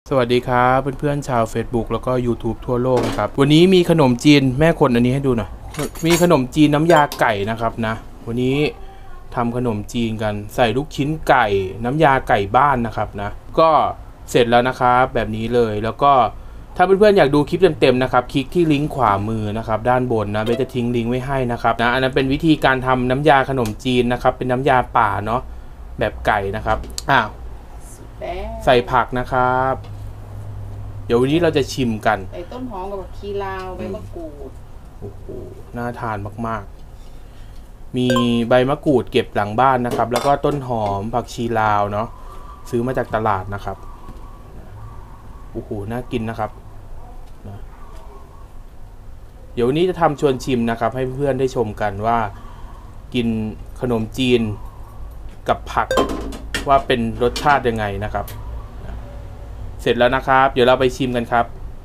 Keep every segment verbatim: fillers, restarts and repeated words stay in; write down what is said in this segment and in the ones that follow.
สวัสดีครับเพื่อนๆชาว Facebook แล้วก็ YouTube ทั่วโลกนะครับวันนี้มีขนมจีนแม่คนอันนี้ให้ดูหน่อยมีขนมจีนน้ำยาไก่นะครับนะวันนี้ทำขนมจีนกันใส่ลูกชิ้นไก่น้ำยาไก่บ้านนะครับนะก็เสร็จแล้วนะครับแบบนี้เลยแล้วก็ถ้าเพื่อนๆอยากดูคลิปเต็มๆนะครับคลิกที่ลิงก์ขวามือนะครับด้านบนนะเบสจะทิ้งลิงก์ไว้ให้นะครับนะอันนั้นเป็นวิธีการทำน้ำยาขนมจีนนะครับเป็นน้ำยาป่าเนาะแบบไก่นะครับอ้าวใส่ผักนะครับเดี๋ยววันนี้เราจะชิมกันใส่ต้นหอมกับผักชีลาวใบมะกรูดโอ้โหน่าทานมากๆมีใบมะกรูดเก็บหลังบ้านนะครับแล้วก็ต้นหอมผักชีลาวเนาะซื้อมาจากตลาดนะครับโอ้โหน่ากินนะครับนะเดี๋ยววันนี้จะทำชวนชิมนะครับให้เพื่อนได้ชมกันว่ากินขนมจีนกับผักว่าเป็นรสชาติยังไงนะครับเสร็จแล้วนะครับเดี๋ยวเราไปชิมกันครับ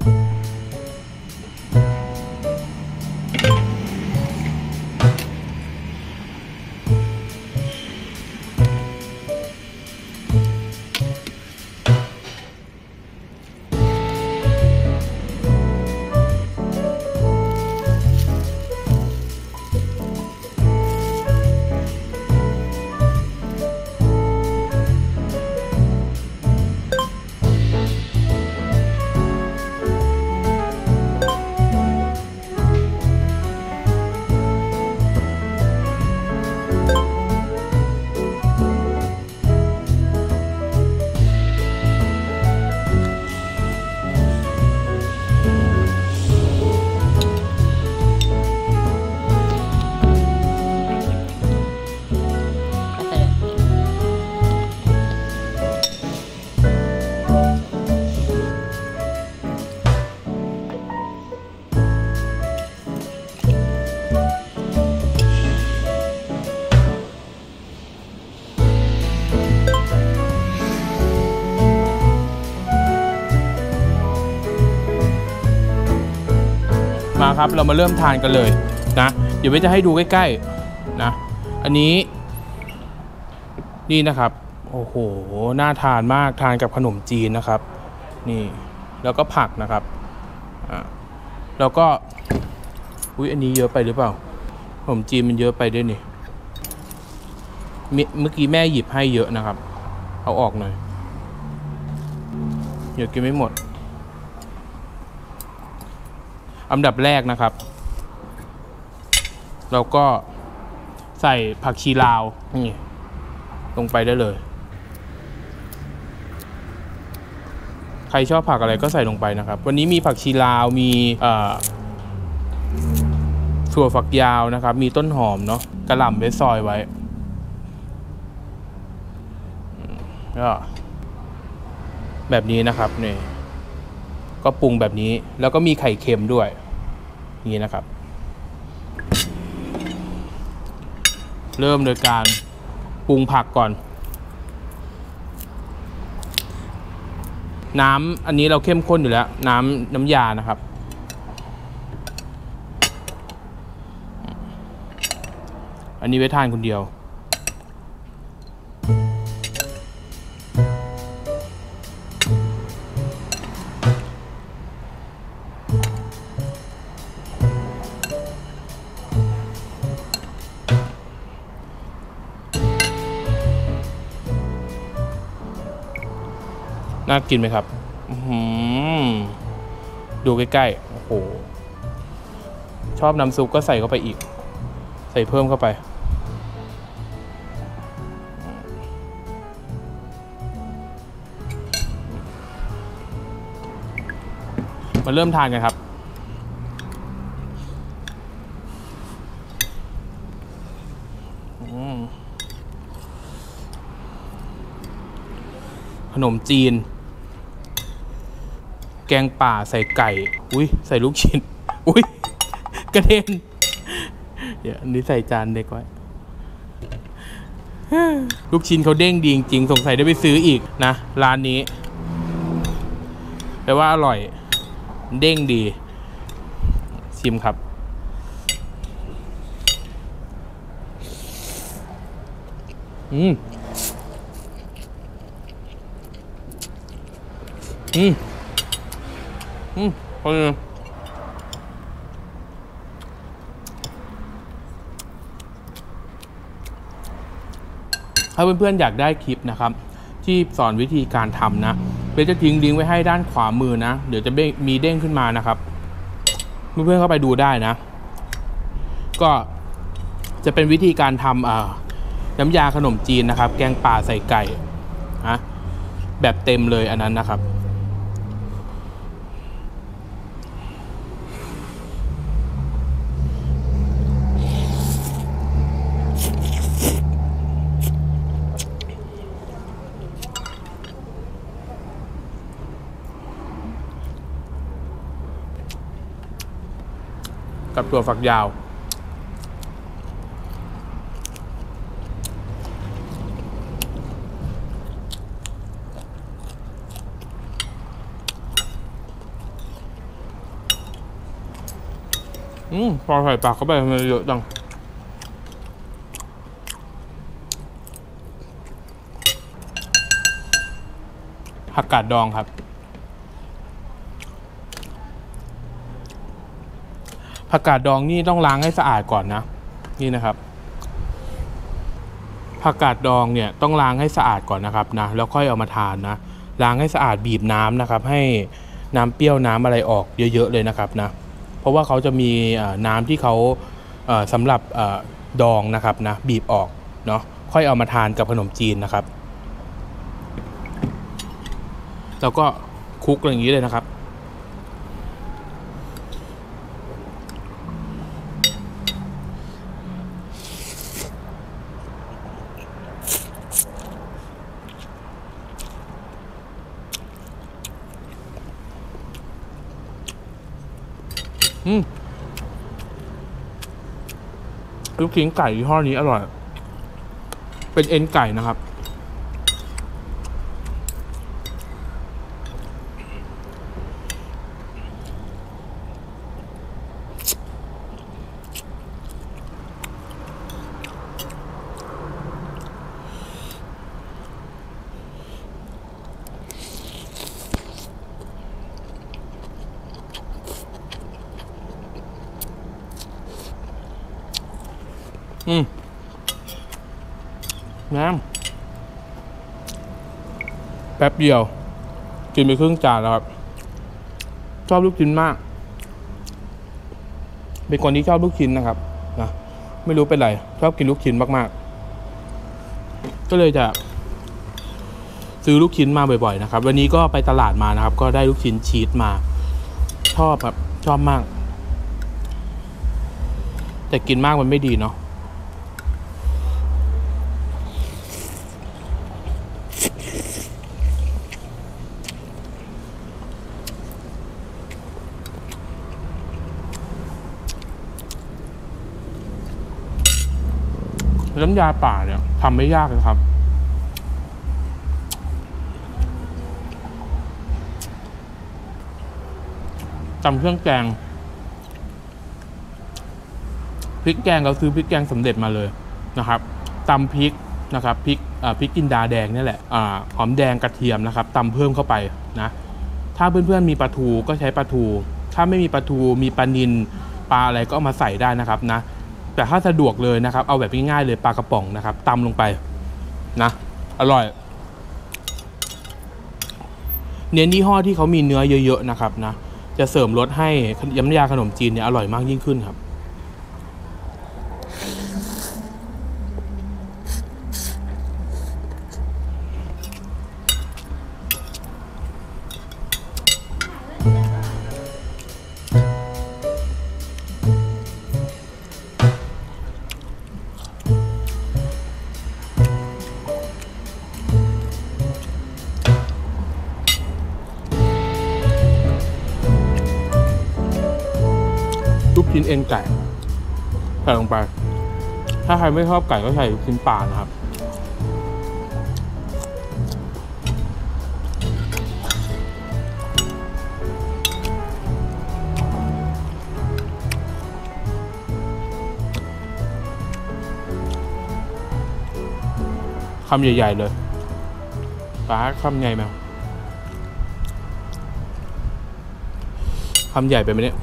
มาครับเรามาเริ่มทานกันเลยนะเดี๋ยวเบสจะให้ดูใกล้ๆนะอันนี้นี่นะครับโอ้โหน่าทานมากทานกับขนมจีนนะครับนี่แล้วก็ผักนะครับอ่าแล้วก็อุ้ยอันนี้เยอะไปหรือเปล่าขนมจีนมันเยอะไปด้วยนี่เมื่อกี้แม่หยิบให้เยอะนะครับเอาออกหน่อยเดี๋ยวกินไม่หมดอันดับแรกนะครับเราก็ใส่ผักชีลาวนี่ลงไปได้เลยใครชอบผักอะไรก็ใส่ลงไปนะครับวันนี้มีผักชีลาวมีถั่วฝักยาวนะครับมีต้นหอมเนาะกระหล่ำเบสซอยไว้ก็แบบนี้นะครับนี่ก็ปรุงแบบนี้แล้วก็มีไข่เค็มด้วยนี่นะครับเริ่มโดยการปรุงผักก่อนน้ำอันนี้เราเข้มข้นอยู่แล้วน้ำน้ำยานะครับอันนี้ไว้ทานคนเดียวน่ากินไหมครับดูใกล้ๆโอ้โหชอบน้ำซุปก็ใส่เข้าไปอีกใส่เพิ่มเข้าไปมาเริ่มทานกันครับขนมจีนแกงป่าใส่ไก่อุ้ยใส่ลูกชิ้นอุ้ยกระเด็นเดี๋ยวอันนี้ใส่จานเด็กไว้ลูกชิ้นเขาเด้งดีจริงๆสงสัยได้ไปซื้ออีกนะร้านนี้แปลว่าอร่อยเด้งดีชิมครับอืมอืมอืมพอดีถ้าเพื่อนๆอยากได้คลิปนะครับที่สอนวิธีการทำนะเบสจะทิ้งลิงก์ไว้ให้ด้านขวามือนะเดี๋ยวจะมีเด้งขึ้นมานะครับเพื่อนๆเข้าไปดูได้นะก็จะเป็นวิธีการทำอ่าน้ำยาขนมจีนนะครับแกงป่าใส่ไก่นะแบบเต็มเลยอันนั้นนะครับกับตัวฝักยาวอืมพอใส่ปากเข้าไปมันเยอะจังผักกาดดองครับผักกาดดองนี่ต้องล้างให้สะอาดก่อนนะนี่นะครับผักกาดดองเนี่ยต้องล้างให้สะอาดก่อนนะครับนะแล้วค่อยเอามาทานนะล้างให้สะอาดบีบน้ำนะครับให้น้ำเปรี้ยวน้ำอะไรออกเยอะๆเลยนะครับนะเพราะว่าเขาจะมีน้ำที่เขาสำหรับดองนะครับนะบีบออกเนาะค่อยเอามาทานกับขนมจีนนะครับแล้วก็คลุกอย่างนี้เลยนะครับอืมลูกชิ้นไก่ยี่ห้อนี้อร่อยเป็นเอ็นไก่นะครับอืมน้ำแป๊บเดียวกินไปครึ่งจานแล้วครับชอบลูกชิ้นมากเป็นคนที่ชอบลูกชิ้นนะครับนะไม่รู้เป็นไรชอบกินลูกชิ้นมากๆก็เลยจะซื้อลูกชิ้นมาบ่อยๆนะครับวันนี้ก็ไปตลาดมานะครับก็ได้ลูกชิ้นชีสมาชอบครับชอบมากแต่กินมากมันไม่ดีเนาะน้ำยาป่าเนี่ยทำไม่ยากเลยครับตำเครื่องแกงพริกแกงเราซื้อพริกแกงสำเร็จมาเลยนะครับตำพริกนะครับพริกพริกจินดาแดงนี่แหละหอมแดงกระเทียมนะครับตำเพิ่มเข้าไปนะถ้าเพื่อนๆมีปลาทูก็ใช้ปลาทูถ้าไม่มีปลาทูมีปลานิลปลาอะไรก็เอามาใส่ได้นะครับนะแต่ถ้าสะดวกเลยนะครับเอาแบบง่ายๆเลยปลากระป๋องนะครับตำลงไปนะอร่อยเน้นยี่ห้อที่เขามีเนื้อเยอะๆนะครับนะจะเสริมรสให้น้ำยาขนมจีนเนี่ยอร่อยมากยิ่งขึ้นครับลูกชิ้นเอ็นไก่ใส่ลงไปถ้าใครไม่ชอบไก่ก็ใส่ลูกชิ้นปลานะครับคำใหญ่ๆเลยปลาคำใหญ่ไหมคำใหญ่ไปไหมเนี่ย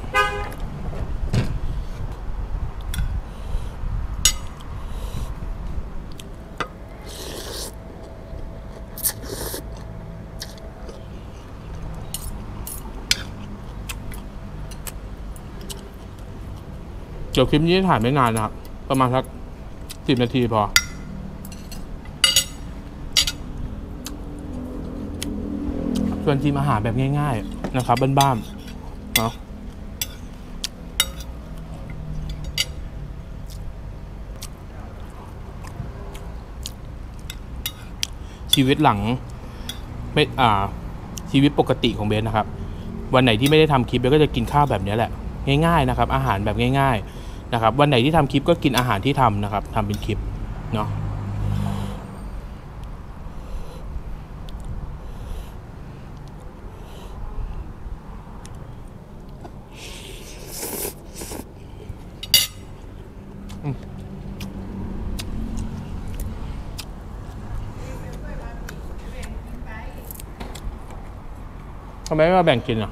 เดี๋ยวคลิปนี้ถ่ายไม่นานนะครับประมาณสักสิบนาทีพอส่วนทีมอาหารแบบง่ายๆนะครับบ้านๆเนาะชีวิตหลังไม่อ่าชีวิตปกติของเบสนะครับวันไหนที่ไม่ได้ทำคลิปเบสก็จะกินข้าวแบบนี้แหละง่ายๆนะครับอาหารแบบง่ายๆนะครับวันไหนที่ทำคลิปก็กินอาหารที่ทำนะครับทำเป็นคลิปเนาะทำไมไม่มาแบ่งกินอ่ะ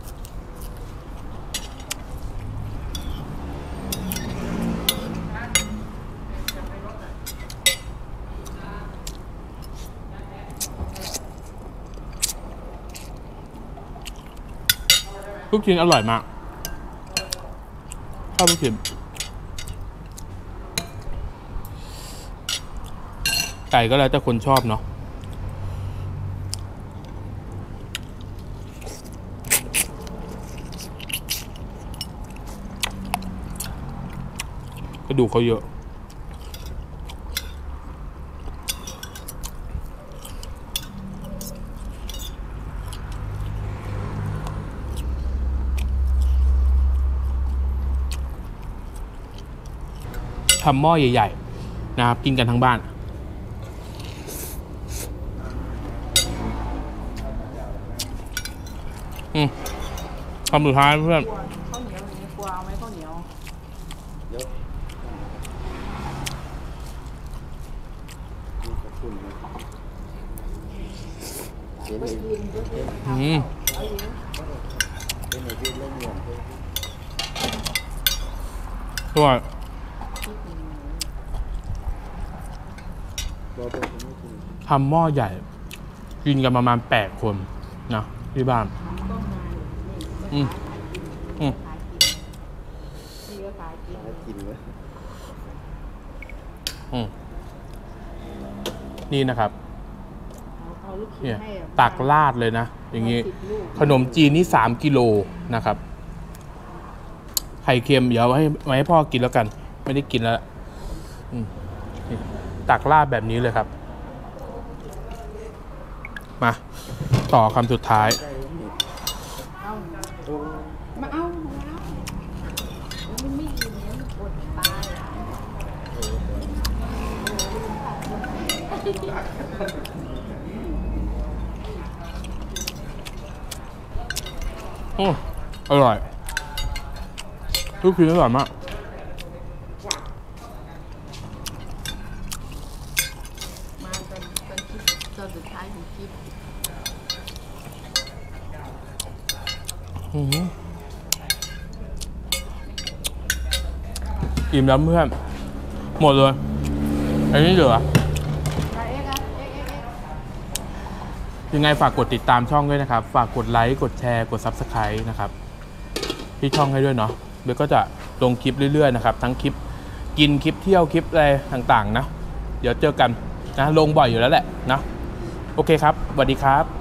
ลูกชิ้นอร่อยมากชอบลูกชิ้นไก่ก็แล้วแต่คนชอบเนาะกระดูกเขาเยอะทำหม้อใหญ่ๆนะครับกินกันทั้งบ้านอืมคำสุดท้ายเพื่อนข้าวเหนียวอย่างนี้กลัวเอาไหมข้าวเหนียวอืมตัวทำหม้อใหญ่กินกันประมาณแปดคนนะที่บ้านอืมอืมอืมนี่นะครับเนี่ยตักราดเลยนะอย่างงี้ขนมจีนนี่สามกิโลนะครับไข่เค็มเดี๋ยวให้ไว้ให้พ่อกินแล้วกันไม่ได้กินแล้วตักราดแบบนี้เลยครับมาต่อคำสุดท้ายมาเอามันไม่กินเนี่ยอดตายโอ้อร่อยลูกชิ้นอร่อยมากมาตอนตอนคลิปตอนสุดท้ายของคลิปอิ่มแล้วเพื่อนหมดเลยอันนี้เหลือยังไงฝากกดติดตามช่องด้วยนะครับฝากกดไลค์กดแชร์กด ซับสไครบ์ นะครับที่ช่องให้ด้วยเนาะเบลก็จะลงคลิปเรื่อยๆนะครับทั้งคลิปกินคลิปเที่ยวคลิปอะไรต่างๆนะเดี๋ยวเจอกันนะลงบ่อยอยู่แล้วแหละนะโอเคครับสวัสดีครับ